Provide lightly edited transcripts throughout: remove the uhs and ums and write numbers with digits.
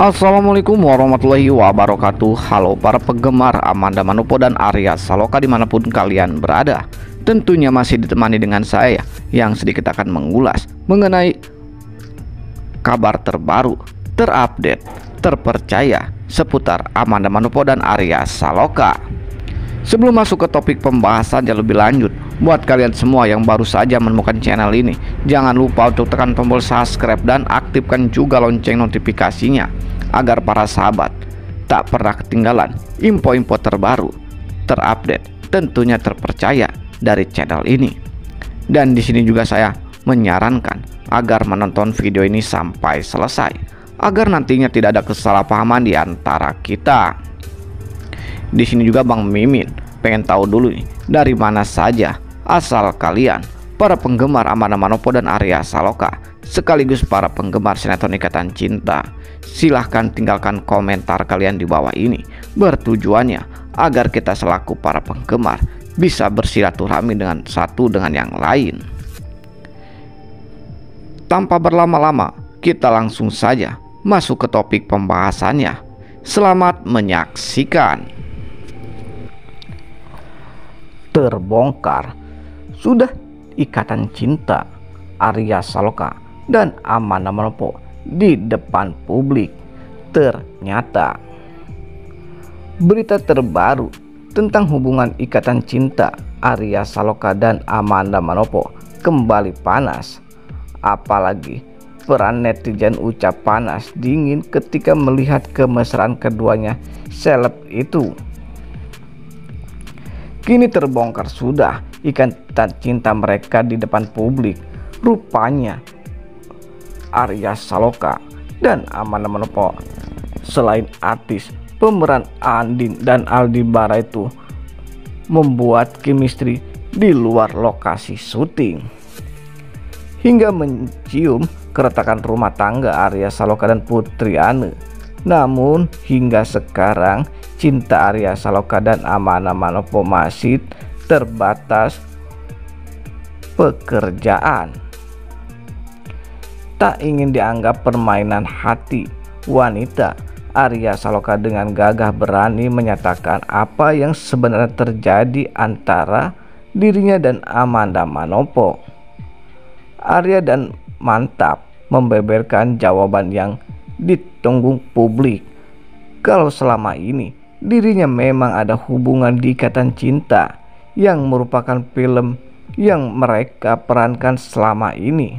Assalamualaikum warahmatullahi wabarakatuh. Halo para penggemar Amanda Manopo dan Arya Saloka dimanapun kalian berada. Tentunya masih ditemani dengan saya yang sedikit akan mengulas mengenai kabar terbaru, terupdate, terpercaya seputar Amanda Manopo dan Arya Saloka. Sebelum masuk ke topik pembahasan yang lebih lanjut, buat kalian semua yang baru saja menemukan channel ini, jangan lupa untuk tekan tombol subscribe dan aktifkan juga lonceng notifikasinya agar para sahabat tak pernah ketinggalan info-info terbaru, terupdate, tentunya terpercaya dari channel ini. Dan di sini juga saya menyarankan agar menonton video ini sampai selesai agar nantinya tidak ada kesalahpahaman di antara kita. Di sini juga Bang Mimin pengen tahu dulu nih, dari mana saja asal kalian para penggemar Amanda Manopo dan Arya Saloka sekaligus para penggemar sinetron Ikatan Cinta. Silahkan tinggalkan komentar kalian di bawah ini, bertujuannya agar kita selaku para penggemar bisa bersilaturahmi dengan satu dengan yang lain. Tanpa berlama-lama, kita langsung saja masuk ke topik pembahasannya. Selamat menyaksikan. Terbongkar, sudah ikatan cinta Arya Saloka dan Amanda Manopo di depan publik. Ternyata berita terbaru tentang hubungan ikatan cinta Arya Saloka dan Amanda Manopo kembali panas. Apalagi peran netizen ucap panas dingin ketika melihat kemesraan keduanya seleb itu. Kini terbongkar sudah ikatan cinta mereka di depan publik. Rupanya Arya Saloka dan Amanda Manopo selain artis, pemeran Andin dan Aldi Bara itu membuat chemistry di luar lokasi syuting, hingga mencium keretakan rumah tangga Arya Saloka dan Putri Ane. Namun hingga sekarang cinta Arya Saloka dan Amanda Manopo masih terbatas pekerjaan. Tak ingin dianggap permainan hati wanita, Arya Saloka dengan gagah berani menyatakan apa yang sebenarnya terjadi antara dirinya dan Amanda Manopo. Arya dan mantap membeberkan jawaban yang ditunggu publik, kalau selama ini dirinya memang ada hubungan di Ikatan Cinta yang merupakan film yang mereka perankan selama ini.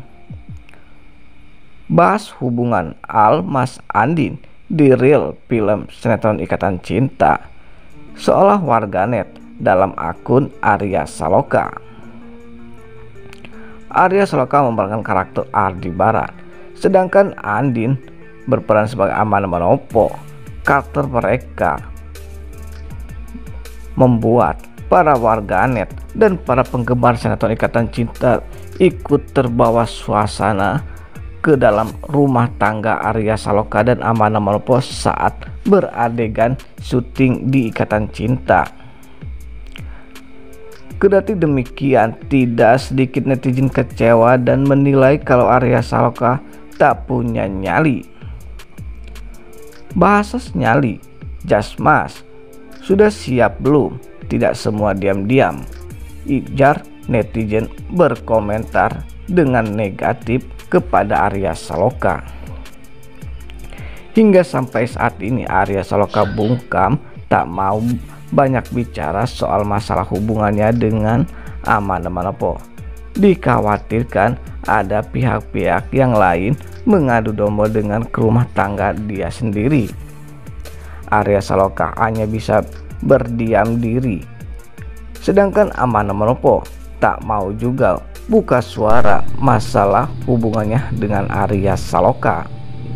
Bahas hubungan Al Mas Andin di real film sinetron Ikatan Cinta, seolah warganet dalam akun Arya Saloka. Arya Saloka memerankan karakter Aldi Bara, sedangkan Andin berperan sebagai Amanda Manopo. Karakter mereka membuat para warganet dan para penggemar sinetron Ikatan Cinta ikut terbawa suasana ke dalam rumah tangga Arya Saloka dan Amanda Manopo saat beradegan syuting di Ikatan Cinta. Kendati demikian, tidak sedikit netizen kecewa dan menilai kalau Arya Saloka tak punya nyali. Bahasa nyali, jasmas, sudah siap belum? Tidak semua diam-diam. Ijar netizen berkomentar dengan negatif kepada Arya Saloka. Hingga sampai saat ini Arya Saloka bungkam tak mau banyak bicara soal masalah hubungannya dengan Amanda Manopo. Dikhawatirkan ada pihak-pihak yang lain mengadu domba dengan ke rumah tangga dia sendiri. Arya Saloka hanya bisa berdiam diri, sedangkan Amanda Manopo tak mau juga buka suara masalah hubungannya dengan Arya Saloka.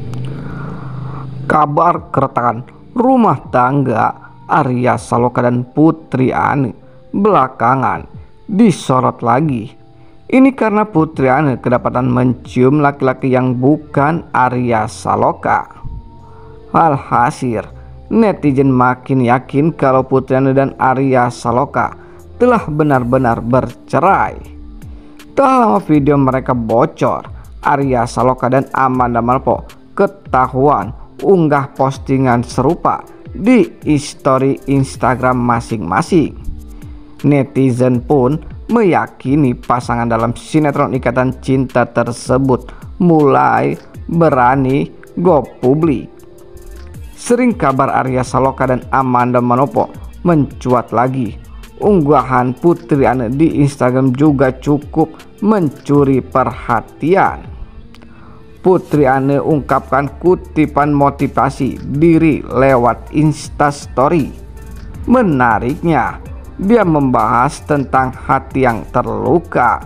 Kabar keretakan rumah tangga Arya Saloka dan Putri Ane belakangan disorot lagi. Ini karena Putri Ane kedapatan mencium laki-laki yang bukan Arya Saloka. Alhasil, netizen makin yakin kalau Putri Ane dan Arya Saloka telah benar-benar bercerai. Tak lama video mereka bocor, Arya Saloka dan Amanda Manopo ketahuan unggah postingan serupa di story Instagram masing-masing. Netizen pun meyakini pasangan dalam sinetron Ikatan Cinta tersebut mulai berani go publik. Sering kabar Arya Saloka dan Amanda Manopo mencuat lagi. Unggahan Putri Anne di Instagram juga cukup mencuri perhatian. Putri Anne ungkapkan kutipan motivasi diri lewat Instastory. Menariknya, dia membahas tentang hati yang terluka.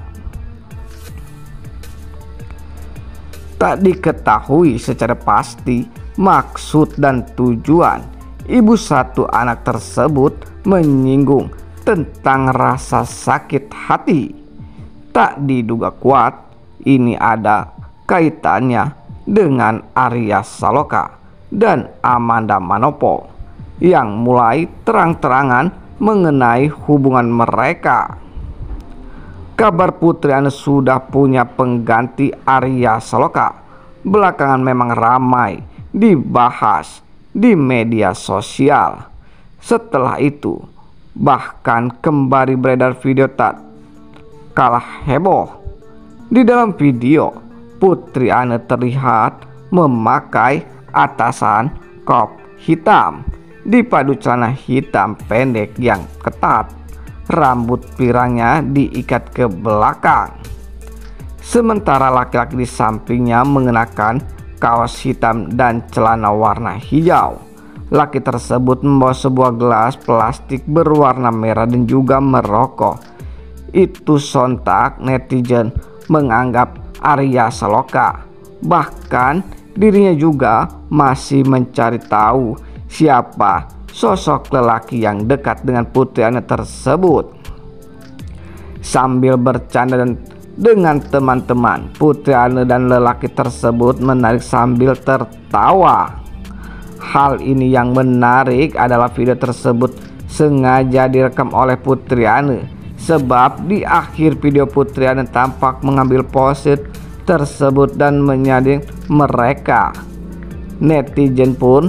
Tak diketahui secara pasti maksud dan tujuan ibu satu anak tersebut menyinggung tentang rasa sakit hati. Tak diduga kuat ini ada kaitannya dengan Arya Saloka dan Amanda Manopo yang mulai terang-terangan mengenai hubungan mereka. Kabar Putri Anne sudah punya pengganti Arya Saloka belakangan memang ramai dibahas di media sosial. Setelah itu bahkan kembali beredar video tak kalah heboh. Di dalam video, Putri Anne terlihat memakai atasan crop hitam dipadu celana hitam pendek yang ketat. Rambut pirangnya diikat ke belakang. Sementara laki-laki di sampingnya mengenakan kaos hitam dan celana warna hijau. Laki tersebut membawa sebuah gelas plastik berwarna merah dan juga merokok. Itu sontak netizen menganggap Arya Saloka. Bahkan dirinya juga masih mencari tahu siapa sosok lelaki yang dekat dengan Putri Anne tersebut. Sambil bercanda dan dengan teman-teman, Putri Anne dan lelaki tersebut menarik sambil tertawa. Hal ini yang menarik adalah video tersebut sengaja direkam oleh Putri Anne, sebab di akhir video Putri Anne tampak mengambil pose tersebut dan menyanding mereka. Netizen pun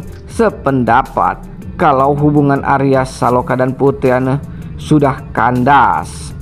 sependapat kalau hubungan Arya Saloka dan Putri Anne sudah kandas.